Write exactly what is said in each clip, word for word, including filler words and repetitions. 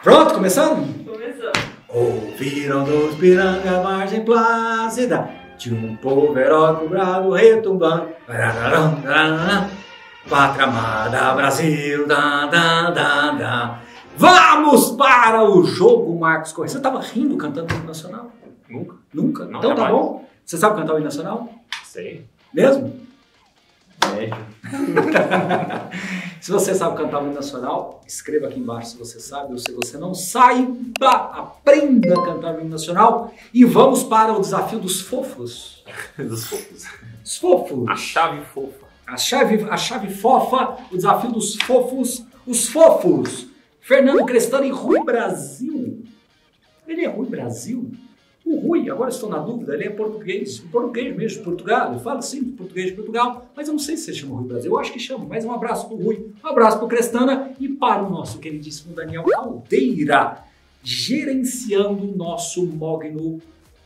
Pronto, começando? Começou. Ouviram dos piranga a margem plácida de um povo heróico bravo retumbando. Pátria amada, Brasil, da, da, da, da. Vamos para o jogo, Marcos Corrêa. Você estava rindo cantando o hino nacional? Nunca. Nunca? Não, então tá jamais. bom. Você sabe cantar o hino nacional? Sei. Mesmo? Médio. Se você sabe cantar o hino nacional, escreva aqui embaixo se você sabe ou se você não saiba. Aprenda a cantar o hino nacional. E vamos para o desafio dos fofos. Dos fofos. Os fofos. A chave fofa. A chave, a chave fofa, o desafio dos fofos. Os fofos. Fernando Crestano e Rui Brasil. Ele é Rui Brasil? O Rui, agora estou na dúvida, ele é português, português mesmo, de Portugal, ele fala sim, português de Portugal, mas eu não sei se você chama Rui Brasil, eu acho que chama, mas um abraço para o Rui, um abraço para o Crestana e para o nosso queridíssimo Daniel Caldeira, gerenciando o nosso Mogno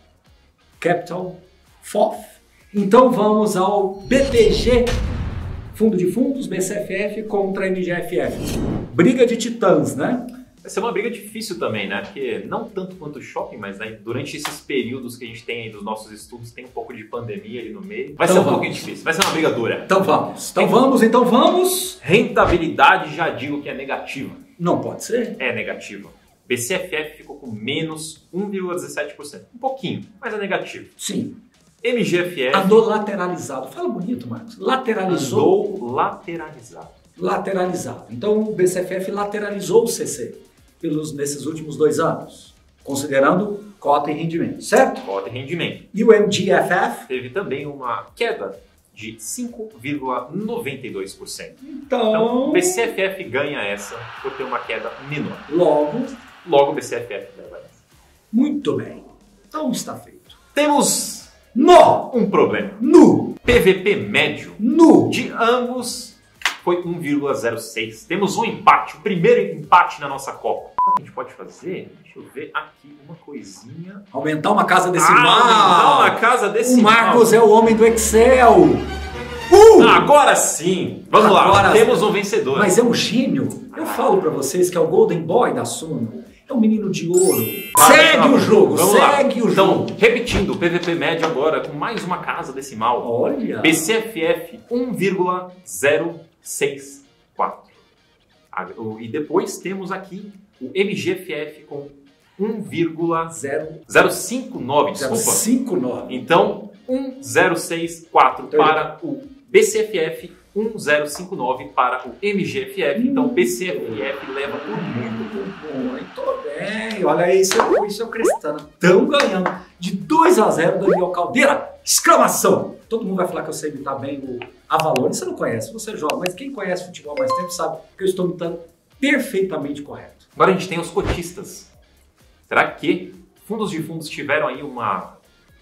Capital F O F. Então vamos ao B T G, Fundo de Fundos, B C F F contra M G F F. Briga de titãs, né? Vai ser uma briga difícil também, né? Porque não tanto quanto o shopping, mas né, durante esses períodos que a gente tem aí dos nossos estudos, tem um pouco de pandemia ali no meio. Vai Então ser um vamos. pouquinho difícil, vai ser uma briga dura. Então vamos, então vamos, então vamos. Rentabilidade já digo que é negativa. Não pode ser. É negativa. B C F F ficou com menos um vírgula dezessete por cento. Um pouquinho, mas é negativo. Sim. M G F F Andou lateralizado. Fala bonito, Marcos. Lateralizou. andou lateralizado. Lateralizado. Então o B C F F lateralizou o C C pelos, nesses últimos dois anos, considerando cota e rendimento, certo? Cota e rendimento. E o M G F F? Teve também uma queda de cinco vírgula noventa e dois por cento. Então, Então, o B C F F ganha essa por ter uma queda menor. logo, Logo, o B C F F leva essa. muito bem. Então está feito. Temos No, um problema. no, P V P médio no. de ambos foi um vírgula zero seis. Temos um empate, o primeiro empate na nossa Copa. O que a gente pode fazer? Deixa eu ver aqui uma coisinha. Aumentar uma casa decimal. Ah, aumentar uma casa O decimal. Marcos é o homem do Excel. Uh! Agora sim! Vamos Agora lá, temos um vencedor. Mas é um gênio. Eu falo pra vocês que é o Golden Boy da Suno. É um menino de ouro. Vai, Segue então, o jogo, vamos lá. segue o Então, jogo. repetindo, o P V P médio agora com mais uma casa decimal. Olha. B C F F um vírgula zero seis quatro. E depois temos aqui o M G F F com um vírgula zero cinco nove, zero desculpa. cinco nove. Então, um vírgula zero seis quatro Então, para o B C F F, um vírgula zero cinco nove para o M G F F. Então, o B C F F leva por muito. Muito bem. Olha aí, isso é, isso é o Crestano. Estão ganhando de dois a zero Daniel Caldeira. Exclamação. Todo mundo vai falar que eu sei imitar bem o Avalone. Você não conhece, você joga. Mas quem conhece futebol há mais tempo sabe que eu estou imitando perfeitamente correto. Agora a gente tem os cotistas. Será que fundos de fundos tiveram aí uma,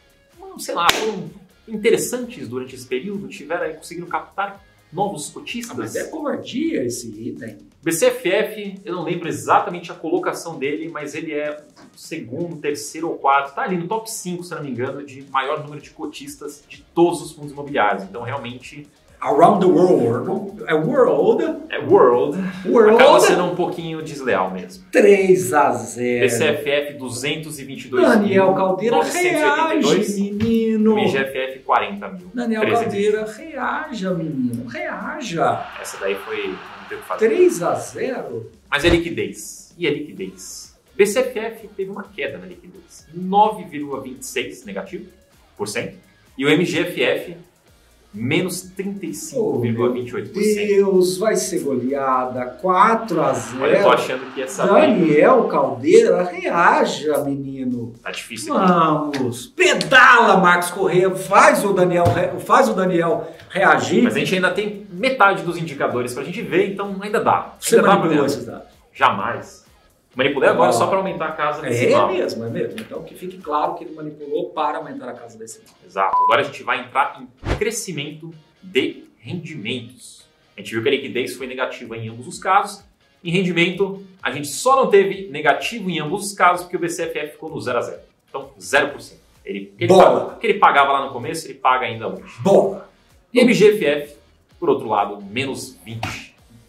uma sei lá, foram interessantes durante esse período? Tiveram aí, conseguiram captar novos cotistas? Ah, mas é covardia esse item. B C F F, eu não lembro exatamente a colocação dele, mas ele é o segundo, terceiro ou quarto, tá ali no top cinco, se não me engano, de maior número de cotistas de todos os fundos imobiliários. Então, realmente, Around the world. É world. é world. World. Acaba sendo um pouquinho desleal mesmo. três a zero. B C F F duzentos e vinte e dois Daniel mil, Caldeira, novecentos e oitenta e dois. reage, menino. M G F F quarenta mil. Daniel trezentos. Caldeira, reaja, menino. Reaja. Essa daí foi, não tem o que fazer. três a zero. Mas é liquidez. E a liquidez? B C F F teve uma queda na liquidez. nove vírgula vinte e seis negativo por cento. E o M G F F menos trinta e cinco vírgula vinte e oito por cento. Deus, vai ser goleada. quatro a zero. Olha, eu tô achando que essa Daniel Caldeira, reaja, menino. tá difícil aqui. Vamos. Pedala, Marcos Corrêa. Faz o Daniel, re- faz o Daniel reagir. Mas a gente ainda tem metade dos indicadores pra gente ver, então ainda dá. Você Ainda dá pra manipulou ver. esses dados. Jamais. Manipulei agora Ó. só para aumentar a casa É decimal. mesmo, é mesmo. Então que fique claro que ele manipulou para aumentar a casa decimal. Exato. Agora a gente vai entrar em crescimento de rendimentos. A gente viu que a liquidez foi negativa em ambos os casos. Em rendimento, a gente só não teve negativo em ambos os casos porque o B C F F ficou no zero a zero. Então, zero por cento. Ele, ele Bola. pagava, o que ele pagava lá no começo, ele paga ainda hoje. Bola. M G F F, por outro lado, menos vinte.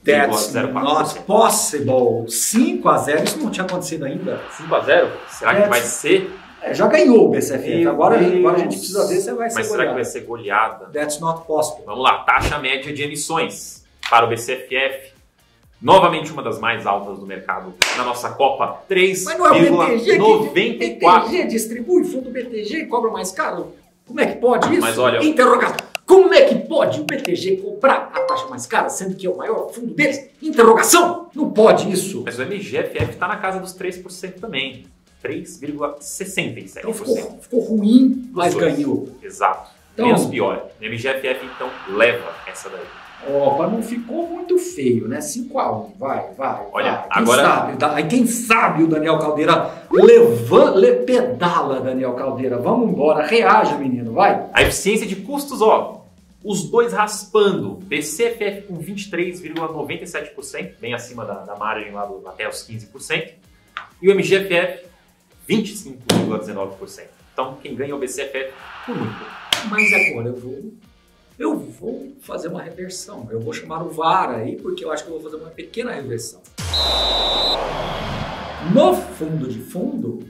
That's not possible. cinco a zero, isso não tinha acontecido ainda. cinco a zero? Será That's... que vai ser? É, já ganhou o B C F F, agora, agora a gente precisa ver se vai ser Mas goleada. será que vai ser goleada? That's not possible. Vamos lá, taxa média de emissões para o B C F F. Novamente uma das mais altas do mercado na nossa Copa, três vírgula noventa e quatro. O B T G distribui fundo B T G e cobra mais caro? Como é que pode isso? Mas olha... Interrogação. Como é que pode o B T G cobrar a taxa mais cara, sendo que é o maior fundo deles? Interrogação. Não pode isso. Mas o M G F F está na casa dos três por cento também. três vírgula sessenta e sete por cento. Então ficou, ficou ruim, mas ganhou. Exato. Então, menos pior. O M G F F, então, leva essa daí. Opa, não ficou muito feio, né? cinco a um, vai, vai. Olha, vai. Quem agora... Sabe, aí quem sabe o Daniel Caldeira levanta, le, pedala, Daniel Caldeira. Vamos embora, reage, menino, vai. A eficiência de custos, ó, os dois raspando. B C F F com vinte e três vírgula noventa e sete por cento, bem acima da, da margem lá do, até os quinze por cento. E o M G F F, vinte e cinco vírgula dezenove por cento. Então, quem ganha é o B C F F por muito. Mas agora eu vou... Eu vou fazer uma reversão. Eu vou chamar o V A R aí, porque eu acho que eu vou fazer uma pequena reversão. No fundo de fundo,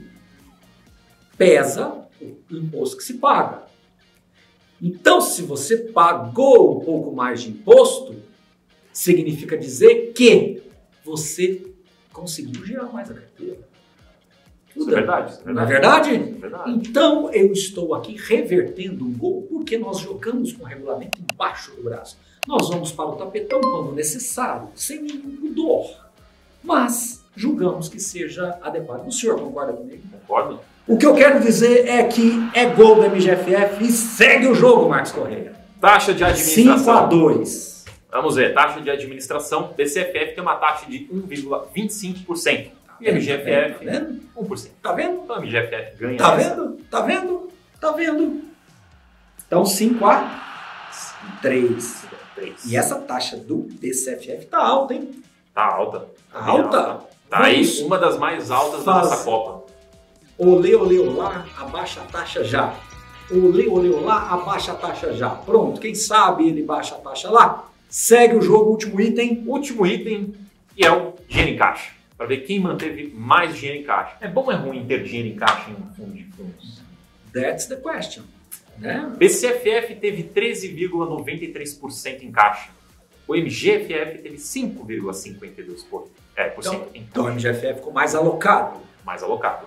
pesa o imposto que se paga. Então, se você pagou um pouco mais de imposto, significa dizer que você conseguiu girar mais a carteira. Isso é verdade, isso é verdade. Não é verdade? É verdade? Então eu estou aqui revertendo um gol porque nós jogamos com o regulamento embaixo do braço. Nós vamos para o tapetão quando necessário, sem nenhum pudor. Mas julgamos que seja adequado. O senhor concorda comigo? Concordo. O que eu quero dizer é que é gol do M G F F e segue o jogo, Marcos Correia. Taxa de administração. cinco a dois. Vamos ver, taxa de administração. B C F F tem uma taxa de um vírgula vinte e cinco por cento. E M G F F, tá vendo? um por cento. Tá vendo? Então, a M G F F ganha. Tá essa. vendo? Tá vendo? Tá vendo? Então, cinco a três. E essa taxa do B C F F tá alta, hein? Tá alta. Tá bem alta? alta. Tá aí Vamos. uma das mais altas da Faz. nossa Copa. Olê, olê, olá, abaixa a taxa já. Olê, olê, olá, abaixa a taxa já. Pronto, quem sabe ele baixa a taxa lá. Segue o jogo, último item. Último item, que é o dinheiro em caixa. Para ver quem manteve mais dinheiro em caixa. É bom ou é ruim ter dinheiro em caixa em um fundo de fundos? That's the question. Né? B C F F teve treze vírgula noventa e três por cento em caixa. O M G F F teve cinco vírgula cinquenta e dois por cento é, por cento Então, em então o M G F F ficou mais alocado. mais alocado.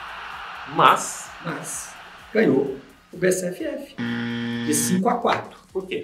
Mas, Mas ganhou o B C F F de cinco a quatro. por quê?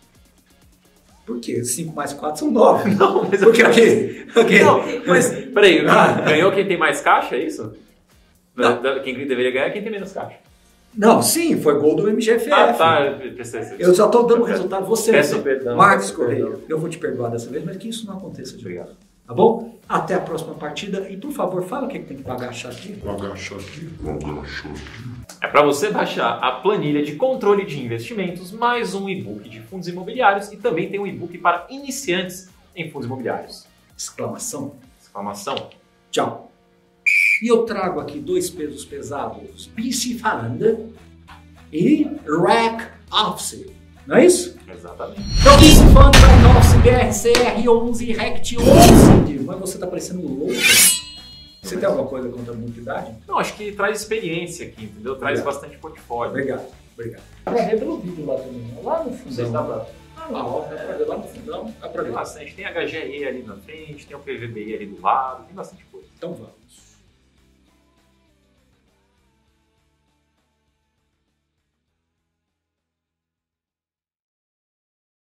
Por quê? cinco mais quatro são nove. Não, mas Porque aqui. aqui. Não, mas peraí, Ah. ganhou quem tem mais caixa, é isso? Não. Da- da- Quem deveria ganhar é quem tem menos caixa. Não, sim, foi gol do M G F F. Ah, tá. Eu prestei atenção. Eu só estou dando o resultado. Você, Peço perdão. Marcos Peço Correia, perdão. eu vou te perdoar dessa vez, mas que isso não aconteça de Obrigado. novo. Tá bom? Até a próxima partida. E por favor, fala o que, é que tem que pagar a chave. Pagar aqui, pagar aqui. É para você baixar a planilha de controle de investimentos, mais um e-book de fundos imobiliários e também tem um e-book para iniciantes em fundos imobiliários. Exclamação. Exclamação. Tchau. E eu trago aqui dois pesos pesados, B C Fund e Rack Office. Não é isso? Exatamente. Então, B C Fund, Rack Office, B R C R onze, Rect onze. Mas você está parecendo um louco. Você tem alguma coisa contra a multidade? Não, acho que traz experiência aqui, entendeu? Traz Obrigado. bastante portfólio. Obrigado, obrigado. Pra ver pelo vídeo lá também, lá no Não sei fundão. se dá pra... Ah, lá, ó, dá pra ver lá no fundão, dá pra Tem ver. bastante. Tem H G E ali na frente, tem o P V B I ali do lado, tem bastante coisa. Então vamos.